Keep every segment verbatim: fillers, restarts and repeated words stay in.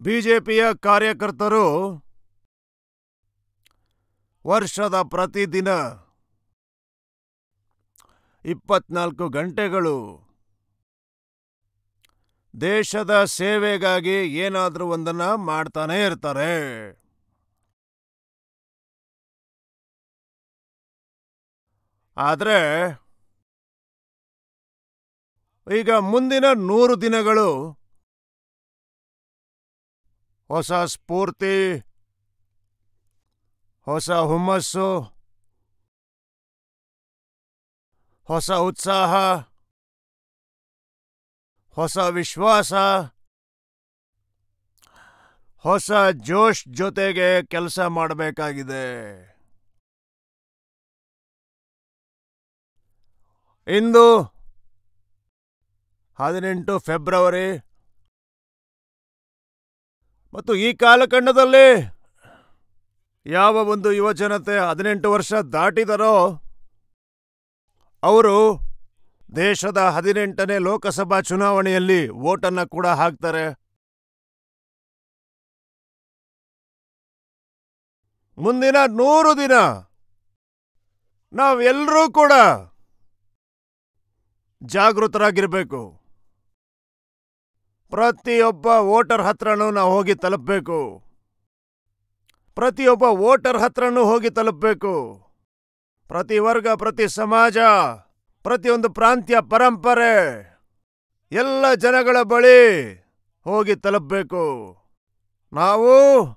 ಬಿಜೆಪಿಯ ಕಾರ್ಯಕರ್ತರು ವರ್ಷದ ಪ್ರತಿದಿನ ಇಪ್ಪತ್ನಾಲ್ಕು ಗಂಟೆಗಳು ದೇಶದ ಸೇವೆಗಾಗಿ ಏನಾದರೂ ಒಂದನ್ನ ಮಾಡ್ತಾನೆ ಇರ್ತಾರೆ. ಆದರೆ ಈಗ ಮುಂದಿನ ನೂರು ದಿನಗಳು ಹೊಸ ಸ್ಫೂರ್ತಿ, ಹೊಸ ಹುಮ್ಮಸ್ಸು, ಹೊಸ ಉತ್ಸಾಹ, ಹೊಸ ವಿಶ್ವಾಸ, ಹೊಸ ಜೋಶ್ ಜೊತೆಗೆ ಕೆಲಸ ಮಾಡಬೇಕಾಗಿದೆ. ಇಂದು ಹದಿನೆಂಟು ಫೆಬ್ರವರಿ ಮತ್ತು ಈ ಕಾಲಖಂಡದಲ್ಲಿ ಯಾವ ಒಂದು ಯುವಜನತೆ ಹದಿನೆಂಟು ವರ್ಷ ದಾಟಿದರೋ ಅವರು ದೇಶದ ಹದಿನೆಂಟನೇ ಲೋಕಸಭಾ ಚುನಾವಣೆಯಲ್ಲಿ ವೋಟನ್ನು ಕೂಡ ಹಾಕ್ತಾರೆ. ಮುಂದಿನ ನೂರು ದಿನ ನಾವೆಲ್ಲರೂ ಕೂಡ ಜಾಗೃತರಾಗಿರಬೇಕು. ಪ್ರತಿಯೊಬ್ಬ ವೋಟರ್ ಹತ್ರನೂ ನಾವು ಹೋಗಿ ತಲುಪಬೇಕು. ಪ್ರತಿಯೊಬ್ಬ ವೋಟರ್ ಹತ್ರನೂ ಹೋಗಿ ತಲುಪಬೇಕು. ಪ್ರತಿ ವರ್ಗ, ಪ್ರತಿ ಸಮಾಜ, ಪ್ರತಿಯೊಂದು ಪ್ರಾಂತ್ಯ, ಪರಂಪರೆ, ಎಲ್ಲ ಜನಗಳ ಬಳಿ ಹೋಗಿ ತಲುಪಬೇಕು. ನಾವು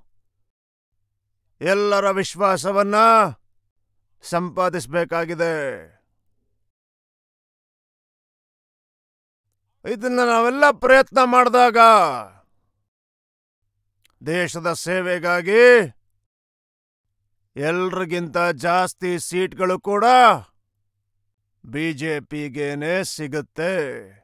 ಎಲ್ಲರ ವಿಶ್ವಾಸವನ್ನ ಸಂಪಾದಿಸಬೇಕಾಗಿದೆ. ಇದನ್ನ ನಾವೆಲ್ಲ ಪ್ರಯತ್ನ ಮಾಡಿದಾಗ ದೇಶದ ಸೇವೆಗಾಗಿ ಎಲ್ರಿಗಿಂತ ಜಾಸ್ತಿ ಸೀಟ್ಗಳು ಕೂಡ ಬಿಜೆಪಿಗೇನೆ ಸಿಗುತ್ತೆ.